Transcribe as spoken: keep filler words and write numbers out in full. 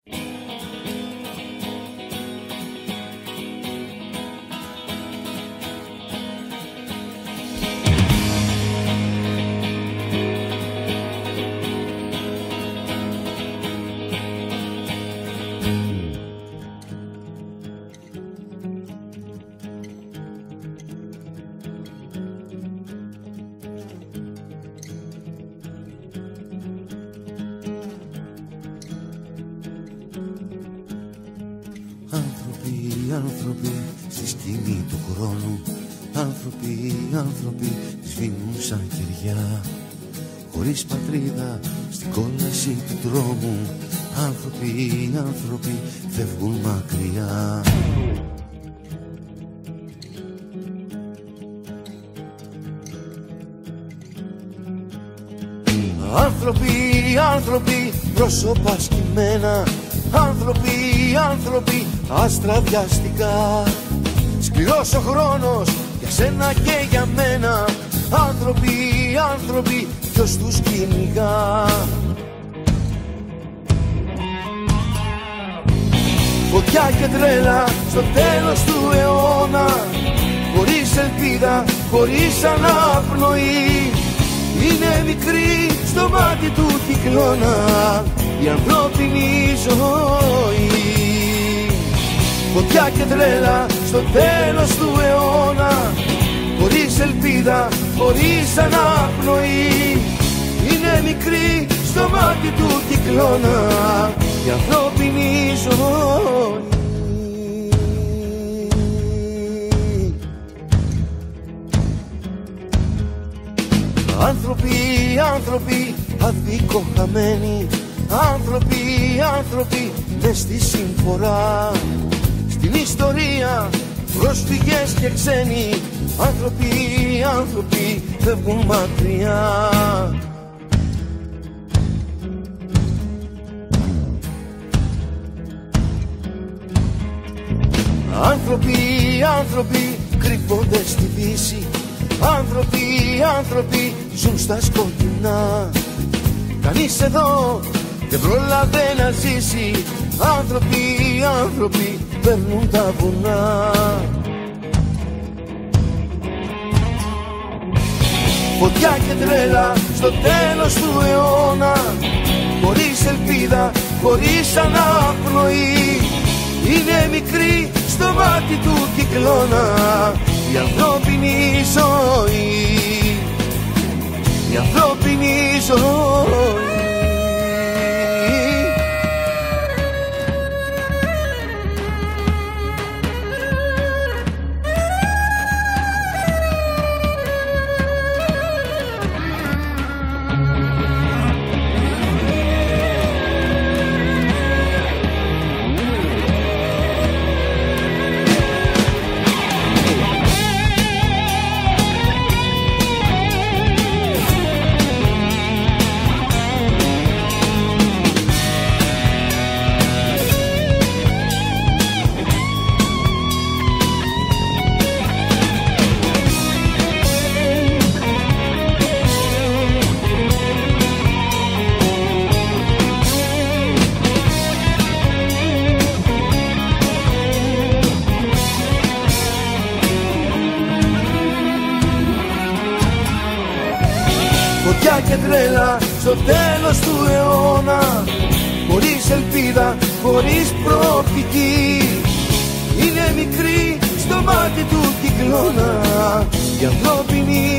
Άνθρωποι, άνθρωποι, στη σκηνή του χρόνου. Άνθρωποι, άνθρωποι, σβήνουν σαν κεριά. Χωρίς πατρίδα, στην κόλαση του δρόμου. Άνθρωποι, άνθρωποι, φεύγουν μακριά. Άνθρωποι, άνθρωποι, πρόσωπα σκυμμένα. Άνθρωποι, άνθρωποι, άστρα βιαστικά. Σκληρός ο χρόνος για σένα και για μένα. Άνθρωποι, άνθρωποι, ποιος τους κυνηγά. Φωτιά και τρέλα στο τέλος του αιώνα. Χωρίς ελπίδα, χωρίς αναπνοή. Είναι μικρή στο μάτι του κυκλώνα η ανθρώπινη ζωή. Φωτιά και τρέλα στο τέλος του αιώνα. Χωρίς ελπίδα, χωρίς αναπνοή. Είναι μικρή στο μάτι του κυκλώνα η ανθρώπινη ζωή. Άνθρωποι, άνθρωποι, αδικοχαμένοι. Άνθρωποι, άνθρωποι, μες στη συμφορά. Στην ιστορία πρόσφυγες και ξένοι. Άνθρωποι, άνθρωποι, φεύγουν μακριά. Άνθρωποι, άνθρωποι, κρύβονται στη δύση. Άνθρωποι, άνθρωποι, ζουν στα σκοτεινά. Κανείς εδώ δεν πρόλαβε να ζήσει. Άνθρωποι, άνθρωποι, παίρνουν τα βουνά. Φωτιά και τρέλα στο τέλος του αιώνα. Χωρίς ελπίδα, χωρίς αναπνοή. Είναι μικρή στο μάτι του κυκλώνα η ανθρώπινη ζωή. Η ανθρώπινη ζωή. Φωτιά και τρέλα στο τέλος του αιώνα. Χωρίς ελπίδα, χωρίς προοπτική. Είναι μικρή στο μάτι του κυκλώνα η ανθρώπινη